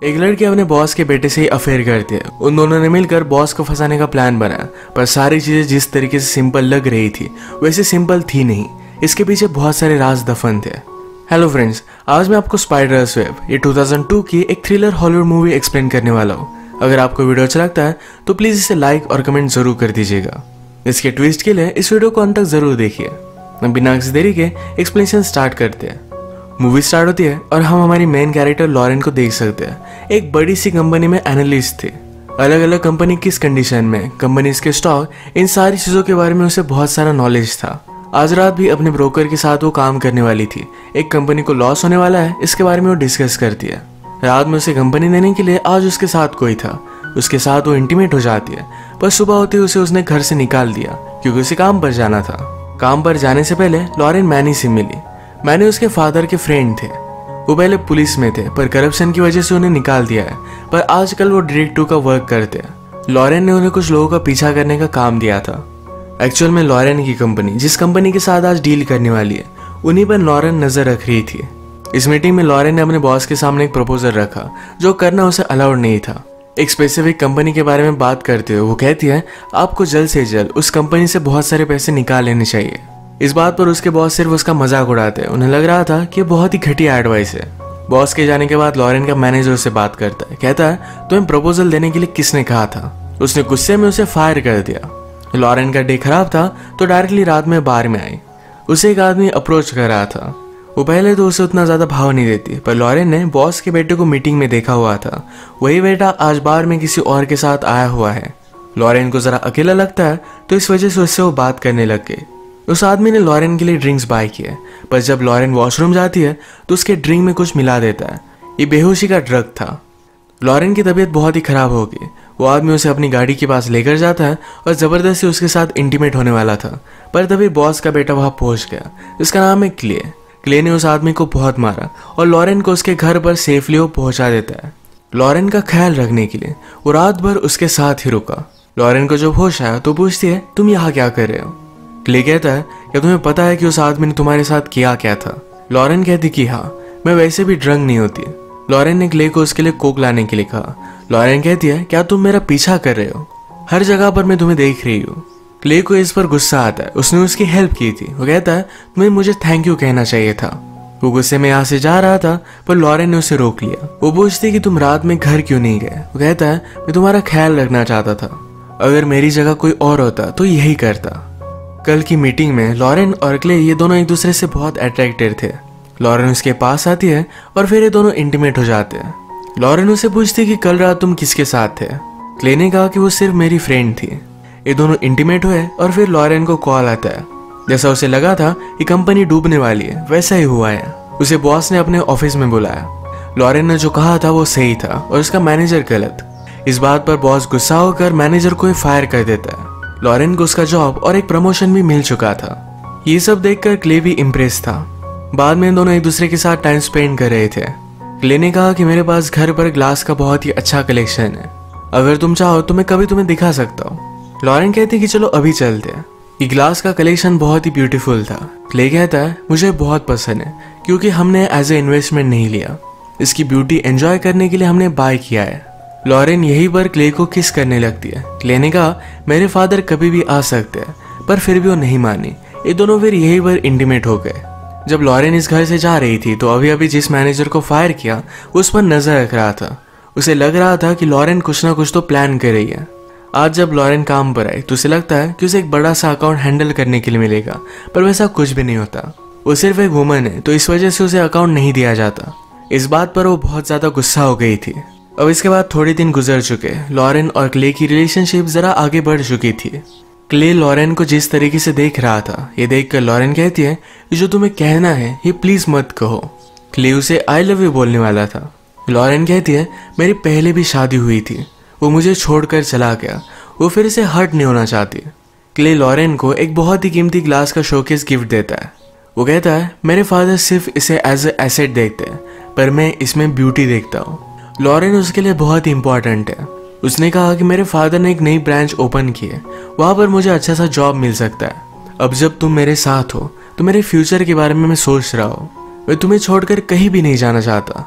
एक लड़की अपने बॉस के बेटे से ही अफेयर करती है। उन दोनों ने मिलकर बॉस को फंसाने का प्लान बनाया, पर सारी चीजें जिस तरीके से सिंपल लग रही थी वैसे सिंपल थी नहीं। इसके पीछे बहुत सारे राज दफन थे। हेलो फ्रेंड्स, आज मैं आपको स्पाइडर्स वेब ये 2002 की एक थ्रिलर हॉलीवुड मूवी एक्सप्लेन करने वाला हूँ। अगर आपको वीडियो अच्छा लगता है तो प्लीज इसे लाइक और कमेंट जरूर कर दीजिएगा। इसके ट्विस्ट के लिए इस वीडियो को अंत तक जरूर देखिए। बिना किसी देरी के एक्सप्लेनेशन स्टार्ट करते हैं। मूवी स्टार्ट होती है और हम हमारी मेन कैरेक्टर लॉरेन को देख सकते हैं। एक बड़ी सी कंपनी में एनालिस्ट थे। अलग अलग कंपनी किस कंडीशन में, कंपनीज के स्टॉक, इन सारी चीजों के बारे में उसे बहुत सारा नॉलेज था। आज रात भी अपने ब्रोकर के साथ वो काम करने वाली थी। एक कंपनी को लॉस होने वाला है, इसके बारे में वो डिस्कस करती है। रात में उसे कंपनी देने के लिए आज उसके साथ कोई था। उसके साथ वो इंटीमेट हो जाती है, पर सुबह होते उसे उसने घर से निकाल दिया क्योंकि उसे काम पर जाना था। काम पर जाने से पहले लॉरेन मैनी से मिली। मैनी उसके फादर के फ्रेंड थे। वो पहले पुलिस में थे, पर करप्शन की वजह से उन्हें निकाल दिया है। पर आजकल वो डिटेक्टिव का वर्क करते हैं। लॉरेन ने उन्हें कुछ लोगों का पीछा करने का काम दिया था। एक्चुअल में लॉरेन की कंपनी जिस कंपनी के साथ आज डील करने वाली है, उन्हीं पर लॉरेन नजर रख रही थी। इस मीटिंग में लॉरेन ने अपने बॉस के सामने एक प्रपोजल रखा जो करना उसे अलाउड नहीं था। एक स्पेसिफिक कंपनी के बारे में बात करते हुए वो कहती है, आपको जल्द से जल्द उस कंपनी से बहुत सारे पैसे निकाल लेने चाहिए। इस बात पर उसके बॉस सिर्फ उसका मजाक उड़ाते हैं। उन्हें लग रहा था कि बहुत ही घटिया एडवाइस है। बॉस के जाने के बाद लॉरेन का मैनेजर उससे बात करता है। कहता है, तुम्हें प्रपोजल देने के लिए किसने कहा था? उसने गुस्से में उसे फायर कर दिया। लॉरेन का डे खराब था तो डायरेक्टली रात में बार में आई। उसे एक आदमी अप्रोच कर रहा था। वो पहले तो उसे उतना ज्यादा भाव नहीं देती, पर लॉरेन ने बॉस के बेटे को मीटिंग में देखा हुआ था। वही बेटा आज बार में किसी और के साथ आया हुआ है। लॉरेन को जरा अकेला लगता है तो इस वजह से उससे वो बात करने लग गई। उस आदमी ने लॉरेन के लिए ड्रिंक्स बाय किए, पर जब लॉरेन वॉशरूम जाती है तो उसके ड्रिंक में कुछ मिला देता है। ये बेहोशी का ड्रग था। लॉरेन की तबीयत बहुत ही खराब हो गई। वो आदमी उसे अपनी गाड़ी के पास लेकर जाता है और जबरदस्ती उसके साथ इंटीमेट होने वाला था, पर तभी बॉस का बेटा वहां पहुंच गया, जिसका नाम है क्ले। क्ले ने उस आदमी को बहुत मारा और लॉरेन को उसके घर पर सेफली वो पहुंचा देता है। लॉरेन का ख्याल रखने के लिए वो रात भर उसके साथ ही रुका। लॉरेन को जब होश आया तो पूछती है, तुम यहाँ क्या कर रहे हो? क्ले कहता है, क्या तुम्हें पता है कि उस आदमी ने तुम्हारे साथ किया क्या था? लॉरेन कहती कि हाँ, मैं वैसे भी ड्रंक नहीं होती। लॉरेन ने क्ले को उसके लिए कोक लाने के लिए कहा। लॉरेन कहती है, क्या तुम मेरा पीछा कर रहे हो? हर जगह पर मैं तुम्हें देख रही हूँ। क्ले को इस पर गुस्सा आता है। उसने उसकी हेल्प की थी। वो कहता है, तुम्हें मुझे थैंक यू कहना चाहिए था। वो गुस्से में यहाँ से जा रहा था, पर लॉरेन ने उसे रोक लिया। वो पूछती कि तुम रात में घर क्यों नहीं गए? वो कहता है, मैं तुम्हारा ख्याल रखना चाहता था। अगर मेरी जगह कोई और होता तो यही करता। कल की मीटिंग में लॉरेन और क्ले ये दोनों एक दूसरे से बहुत अट्रैक्टेड थे। लॉरेन उसके पास आती है और फिर ये दोनों इंटीमेट हो जाते हैं। लॉरेन उसे पूछती कि कल रात तुम किसके साथ थे? क्ले ने कहा कि वो सिर्फ मेरी फ्रेंड थी। ये दोनों इंटीमेट हुए और फिर लॉरेन को कॉल आता है। जैसा उसे लगा था कि कंपनी डूबने वाली है, वैसा ही हुआ है। उसे बॉस ने अपने ऑफिस में बुलाया। लॉरेन ने जो कहा था वो सही था और उसका मैनेजर गलत। इस बात पर बॉस गुस्सा होकर मैनेजर को फायर कर देता है। लॉरेन को उसका जॉब और एक प्रमोशन भी मिल चुका था। ये सब देखकर क्ले भी इम्प्रेस था। बाद में दोनों एक दूसरे के साथ टाइम स्पेंड कर रहे थे। क्ले ने कहा कि मेरे पास घर पर ग्लास का बहुत ही अच्छा कलेक्शन है। अगर तुम चाहो तो मैं कभी तुम्हें दिखा सकता हूँ। लॉरेन कहती कि चलो अभी चलते हैं। ये ग्लास का कलेक्शन बहुत ही ब्यूटीफुल था। क्ले कहता है, मुझे बहुत पसंद है क्योंकि हमने एज ए इन्वेस्टमेंट नहीं लिया। इसकी ब्यूटी एंजॉय करने के लिए हमने बाय किया है। लॉरेन यही पर क्ले को किस करने लगती है। क्ले ने कहा, मेरे फादर कभी भी आ सकते हैं, पर फिर भी वो नहीं मानी। ये दोनों फिर यही पर इंटीमेट हो गए। जब लॉरेन इस घर से जा रही थी तो अभी अभी जिस मैनेजर को फायर किया उस पर नजर रख रहा था। उसे लग रहा था कि लॉरेन कुछ ना कुछ तो प्लान कर रही है। आज जब लॉरेन काम पर आई तो उसे लगता है कि उसे एक बड़ा सा अकाउंट हैंडल करने के लिए मिलेगा, पर वैसा कुछ भी नहीं होता। वो सिर्फ एक वुमन है तो इस वजह से उसे अकाउंट नहीं दिया जाता। इस बात पर वो बहुत ज्यादा गुस्सा हो गई थी। अब इसके बाद थोड़े दिन गुजर चुके। लॉरेन और क्ले की रिलेशनशिप जरा आगे बढ़ चुकी थी। क्ले लॉरेन को जिस तरीके से देख रहा था, ये देखकर लॉरेन कहती है, जो तुम्हें कहना है ये प्लीज मत कहो। क्ले उसे आई लव यू बोलने वाला था। लॉरेन कहती है, मेरी पहले भी शादी हुई थी, वो मुझे छोड़कर चला गया, वो फिर से हर्ट नहीं होना चाहती। क्ले लॉरेन को एक बहुत ही कीमती ग्लास का शोकेस गिफ्ट देता है। वो कहता है, मेरे फादर सिर्फ इसे एज ए एसेट देखते हैं, पर मैं इसमें ब्यूटी देखता हूँ। लॉरेन उसके लिए बहुत ही इंपॉर्टेंट है। उसने कहा कि मेरे फादर ने एक नई ब्रांच ओपन की है, वहां पर मुझे अच्छा सा जॉब मिल सकता है। अब जब तुम मेरे साथ हो तो मेरे फ्यूचर के बारे में मैं सोच रहा हूँ। मैं तुम्हें छोड़कर कहीं भी नहीं जाना चाहता।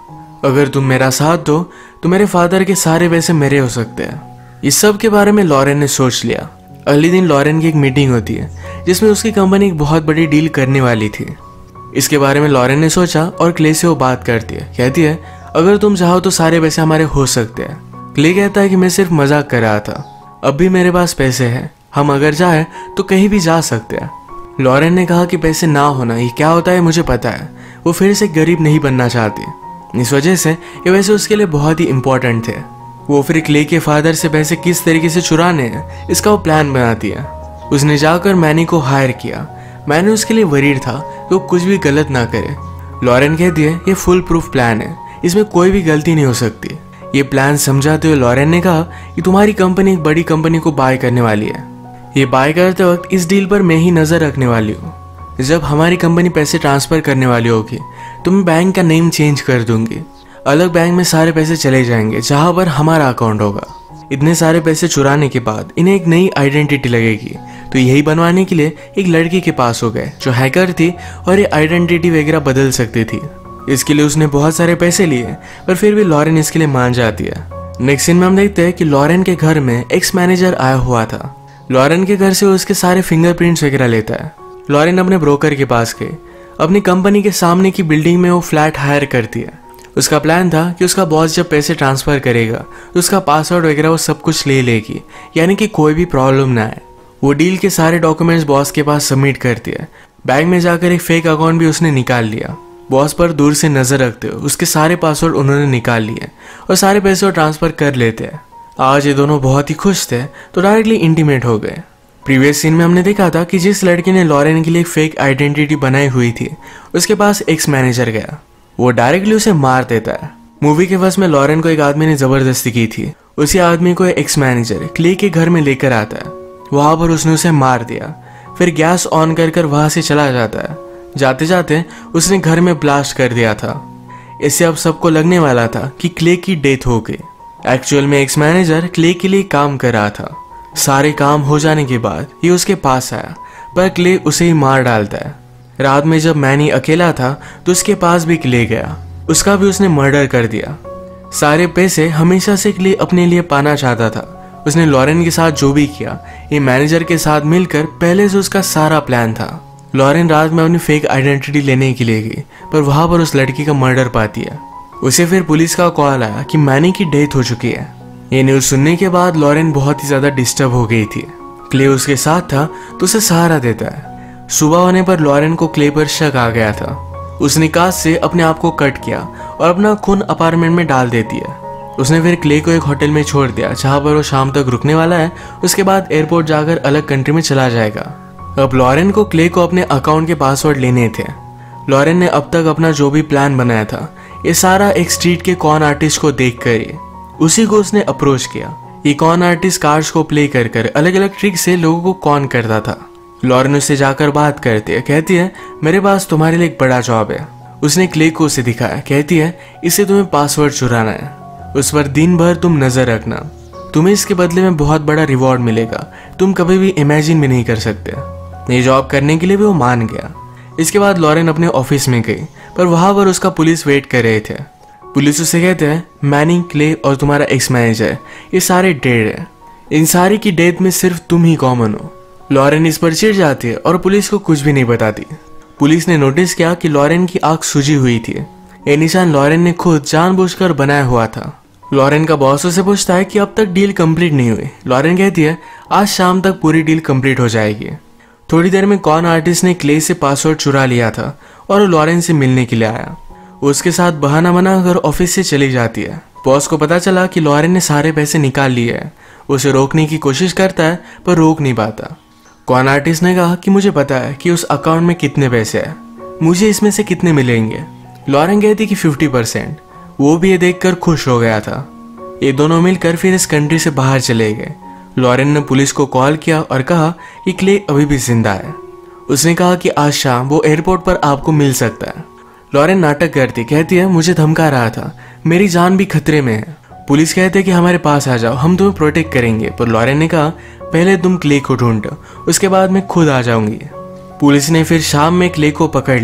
अगर तुम मेरा साथ दो तो मेरे फादर के सारे पैसे मेरे हो सकते हैं। इस सब के बारे में लॉरेन ने सोच लिया। अगले दिन लॉरेन की एक मीटिंग होती है जिसमें उसकी कंपनी एक बहुत बड़ी डील करने वाली थी। इसके बारे में लॉरेन ने सोचा और क्ले से वो बात करती है। कहती है अगर तुम चाहो तो सारे पैसे हमारे हो सकते हैं। क्ले कहता है कि मैं सिर्फ मजाक कर रहा था, अब भी मेरे पास पैसे हैं, हम अगर चाहे तो कहीं भी जा सकते हैं। लॉरेन ने कहा कि पैसे ना होना ये क्या होता है मुझे पता है, वो फिर से गरीब नहीं बनना चाहती। इस वजह से ये वैसे उसके लिए बहुत ही इंपॉर्टेंट थे। वो फिर क्ले के फादर से पैसे किस तरीके से चुराने हैं इसका वो प्लान बनाती है। उसने जाकर मैनी को हायर किया। मैनी उसके लिए वरीड था कि वो कुछ भी गलत ना करे। लॉरेन कहती है ये फुल प्रूफ प्लान है, इसमें कोई भी गलती नहीं हो सकती। ये प्लान समझाते हुए लॉरेन ने कहा कि तुम्हारी कंपनी एक बड़ी कंपनी को बाय करने वाली है। ये बाय करते वक्त इस डील पर मैं ही नजर रखने वाली हूँ। जब हमारी कंपनी पैसे ट्रांसफर करने वाली होगी तो मैं बैंक का नेम चेंज कर दूंगी। अलग बैंक में सारे पैसे चले जाएंगे जहां पर हमारा अकाउंट होगा। इतने सारे पैसे चुराने के बाद इन्हें एक नई आइडेंटिटी लगेगी, तो यही बनवाने के लिए एक लड़की के पास हो गए जो हैकर थी और ये आइडेंटिटी वगैरह बदल सकती थी। इसके लिए उसने बहुत सारे पैसे लिए, पर फिर भी लॉरेन इसके लिए मान जाती है। नेक्स्ट सीन में हम देखते हैं कि लॉरेन के घर में एक्स मैनेजर आया हुआ था। लॉरेन के घर से उसके सारे फिंगरप्रिंट्स वगैरह लेता है। लॉरेन अपने ब्रोकर के पास गई। अपनी कंपनी के सामने की बिल्डिंग में वो फ्लैट हायर करती है। उसका प्लान था कि उसका बॉस जब पैसे ट्रांसफर करेगा तो उसका पासवर्ड वगैरह वो सब कुछ ले लेगी, यानी कि कोई भी प्रॉब्लम ना आए। वो डील के सारे डॉक्यूमेंट्स बॉस के पास सबमिट करती है। बैंक में जाकर एक फेक अकाउंट भी उसने निकाल लिया। बॉस पर दूर से नजर रखते हुए उसके सारे पासवर्ड उन्होंने निकाल लिए और सारे पैसे वो ट्रांसफर कर लेते हैं। आज ये दोनों बहुत ही खुश थे तो डायरेक्टली इंटीमेट हो गए। प्रीवियस सीन में हमने देखा था कि जिस लड़की ने लॉरेन के लिए एक फेक आइडेंटिटी बनाई हुई थी उसके पास एक्स मैनेजर गया। वो डायरेक्टली उसे मार देता है। मूवी के फर्स्ट में लॉरेन को एक आदमी ने जबरदस्ती की थी। उसी आदमी को एक्स मैनेजर क्ले के घर में लेकर आता है। वहां पर उसने उसे मार दिया, फिर गैस ऑन कर वहां से चला जाता है। जाते जाते उसने घर में ब्लास्ट कर दिया था। इससे अब सबको लगने वाला था कि क्ले की डेथ हो गई। एक्चुअल में एक्स मैनेजर क्ले के लिए काम कर रहा था। सारे काम हो जाने के बाद ये उसके पास आया, पर क्ले उसे ही मार डालता है। रात में जब मैनी अकेला था तो उसके पास भी क्ले गया, उसका भी उसने मर्डर कर दिया। सारे पैसे हमेशा से क्ले अपने लिए पाना चाहता था। उसने लॉरेन के साथ जो भी किया ये मैनेजर के साथ मिलकर पहले से उसका सारा प्लान था। लॉरेन रात में अपनी फेक आइडेंटिटी लेने के लिए गई, पर वहां पर उस लड़की का मर्डर पाती है। उसे फिर पुलिस का कॉल आया कि मैनी की डेथ हो चुकी है। ये न्यूज सुनने के बाद लॉरेन बहुत ही ज्यादा डिस्टर्ब हो गई थी। क्ले उसके साथ था तो उसे सहारा देता है। सुबह होने पर लॉरेन को क्ले पर शक आ गया था। उसने कांच से अपने आप को कट किया और अपना खून अपार्टमेंट में डाल देती है। उसने फिर क्ले को एक होटल में छोड़ दिया जहां पर वो शाम तक रुकने वाला है। उसके बाद एयरपोर्ट जाकर अलग कंट्री में चला जाएगा। अब लॉरेन को क्ले को अपने अकाउंट के पासवर्ड लेने थे। लॉरेन ने अब तक अपना जो भी प्लान बनाया था ये सारा एक स्ट्रीट के कॉन आर्टिस्ट को देख कर ही उसी को उसने अप्रोच किया। ये कॉन आर्टिस्ट कार्ड्स को प्ले कर अलग अलग ट्रिक से लोगों को कॉन करता था। लॉरेन उससे जाकर बात करती है। कहती है मेरे पास तुम्हारे लिए एक बड़ा जॉब है। उसने क्ले को उसे दिखाया। कहती है इससे तुम्हें पासवर्ड चुराना है, उस पर दिन भर तुम नजर रखना, तुम्हें इसके बदले में बहुत बड़ा रिवॉर्ड मिलेगा, तुम कभी भी इमेजिन भी नहीं कर सकते। ये जॉब करने के लिए भी वो मान गया। इसके बाद लॉरेन अपने ऑफिस में गई, पर वहां पर उसका पुलिस वेट कर रहे थे। पुलिस उसे कहते हैं मैनी, क्ले और तुम्हारा एक्स मैनेजर ये सारे डेड है। इन सारी की डेथ में सिर्फ तुम ही कॉमन हो। लॉरेन इस पर चिढ़ जाती है और पुलिस को कुछ भी नहीं बताती। पुलिस ने नोटिस किया कि लॉरेन की आंख सूजी हुई थी। ये निशान लॉरेन ने खुद जानबूझकर बनाया हुआ था। लॉरेन का बॉस उसे पूछता है कि अब तक डील कंप्लीट नहीं हुई। लॉरेन कहती है आज शाम तक पूरी डील कंप्लीट हो जाएगी। थोड़ी देर में कॉन आर्टिस्ट ने क्ले से पासवर्ड चुरा लिया था और वो लॉरेन से मिलने के लिए आया। उसके साथ बहाना बनाकर ऑफिस से चली जाती है। बॉस को पता चला कि लॉरेन ने सारे पैसे निकाल लिए हैं। उसे रोकने की कोशिश करता है पर रोक नहीं पाता। कॉन आर्टिस्ट ने कहा कि मुझे पता है कि उस अकाउंट में कितने पैसे हैं, मुझे इसमें से कितने मिलेंगे। लॉरेन कहती कि 50%। वो भी ये देखकर खुश हो गया था। ये दोनों मिलकर फिर इस कंट्री से बाहर चले गए। लॉरेन ने पुलिस को कॉल किया और कहा कि क्ले अभी भी जिंदा है। उसने कहा कि आज शाम वो एयरपोर्ट पर आपको मिल सकता है। लॉरेन नाटक करती, कहती है मुझे धमका रहा था, मेरी जान भी खतरे में है। पुलिस कहते कि हमारे पास आ जाओ, हम तुम्हें प्रोटेक्ट करेंगे। पर लॉरेन ने कहा पहले तुम क्ले को ढूंढो, उसके बाद मैं खुद आ जाऊंगी। पुलिस ने फिर शाम में क्ले को पकड़ लिया।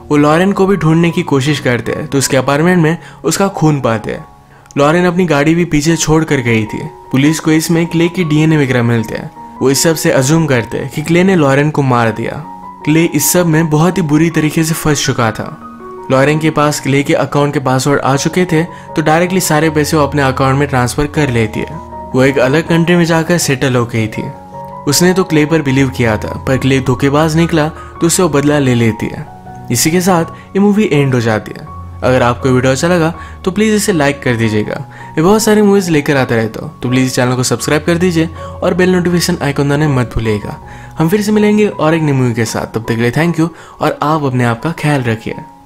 वो लॉरेन को भी ढूंढने की कोशिश करते हैं तो उसके अपार्टमेंट में उसका खून पाते हैं। लॉरेन अपनी गाड़ी भी पीछे छोड़ कर गई थी। पुलिस को इसमें क्ले की डीएनए वगैरह मिलते हैं। वो इस सब से अज्यूम करते हैं कि क्ले ने लॉरेन को मार दिया। क्ले इस सब में बहुत ही बुरी तरीके से फंस चुका था। लॉरेन के पास क्ले के अकाउंट के पासवर्ड आ चुके थे तो डायरेक्टली सारे पैसे वो अपने अकाउंट में ट्रांसफर कर लेती है। वो एक अलग कंट्री में जाकर सेटल हो गई थी। उसने तो क्ले पर बिलीव किया था, पर क्ले धोखेबाज निकला तो उससे वो बदला ले लेती है। इसी के साथ ये मूवी एंड हो जाती है। अगर आपको वीडियो अच्छा लगा तो प्लीज़ इसे लाइक कर दीजिएगा। मैं बहुत सारी मूवीज़ लेकर आता रहता हूँ, तो प्लीज़ चैनल को सब्सक्राइब कर दीजिए और बेल नोटिफिकेशन आइकन दबाना मत भूलिएगा। हम फिर से मिलेंगे और एक नई मूवी के साथ। तब तक के लिए थैंक यू और आप अपने आप का ख्याल रखिए।